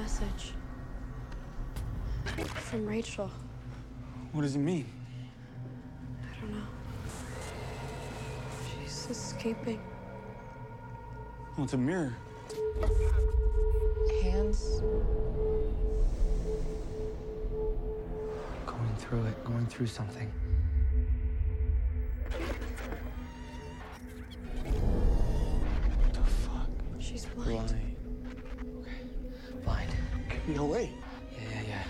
message from Rachel. What does it mean? I don't know. She's escaping. Well, it's a mirror. Hands. Going through it, going through something. What the fuck? She's blind. Okay. Blind. No way. Yeah.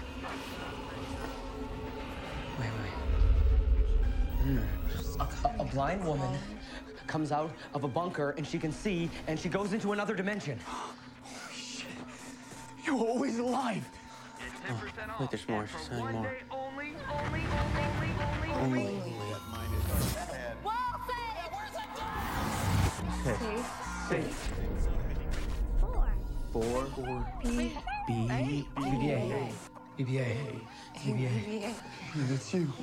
Wait. A blind woman comes out of a bunker and she can see and she goes into another dimension. Holy shit. You're always alive. Wait, there's more. She's saying more. Only. Safe. Four. BBA. Yeah, that's you.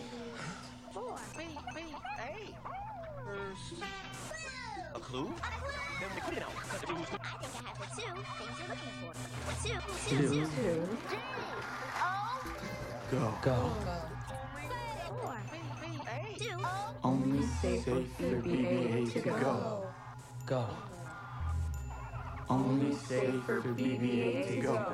A clue? Then we put it out. I think I have the two things you're looking for. Two. Go. Four. Two. Only safe for BBA to go. Go. Only safe for BBA to go.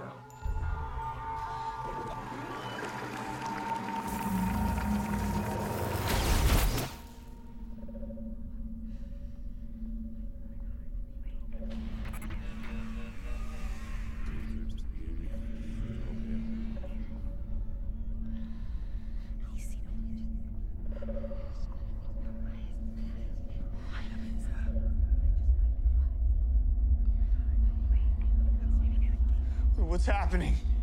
What's happening?